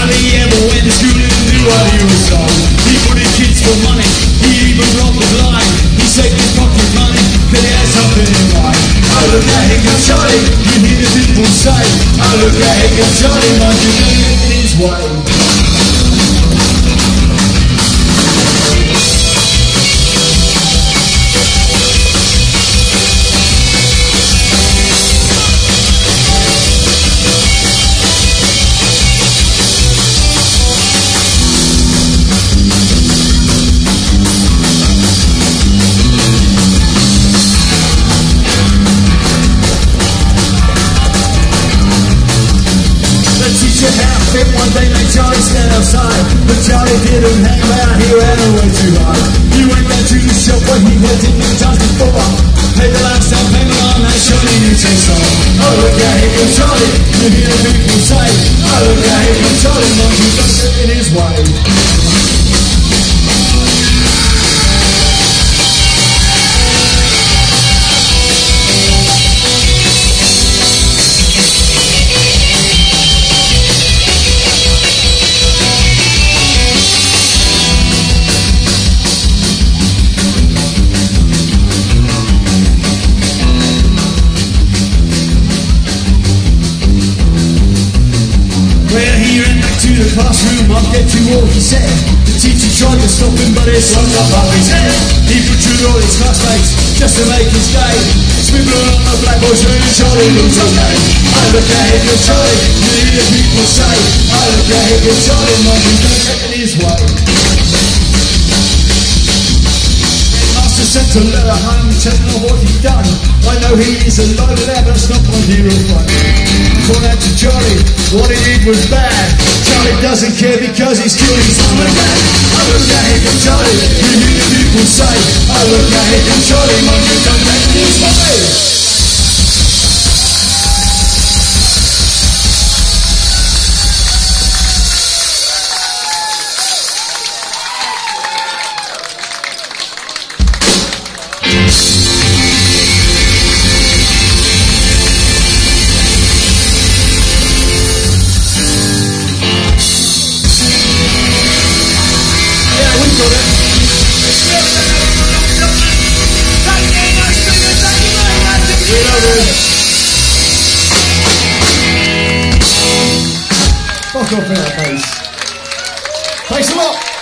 Hardly ever went to school and knew what he was told. He put his kids for money, he even robbed the blind. He saved his pocket money, cause he had something in mind. Oh look at him go Charlie, you hear the people say, oh look at him go Charlie, mind you doing it in his way. One day made Charlie stand outside, but Charlie didn't hang around, he ran away too hard. He went down to the shop where he had it many times before. Paid the last time payment on that shiny new chainsaw. Oh look at him go Charlie, you hear the people say, oh look at him go Charlie, mind you don't get in his way. To the classroom, I'll get to all he said. The teacher tried to stop him, but it swung up his head. He protruded all his classmates just to make his day. Scribbling on the blackboard, showing Charlie looks okay. I look at him and Charlie, you hear the people say, I look at him and Charlie, mind you don't get in his way. Master sent a letter home telling him what he'd done. I know he is a low level, but it's not my hero fun. Point out to Charlie, what he did was bad. Charlie doesn't care because he's killed his mum and dad. I look at him and Charlie, you hear the people say, I look at him and Charlie, mind you don't get in his way. Fuck off in that face. Thanks a lot.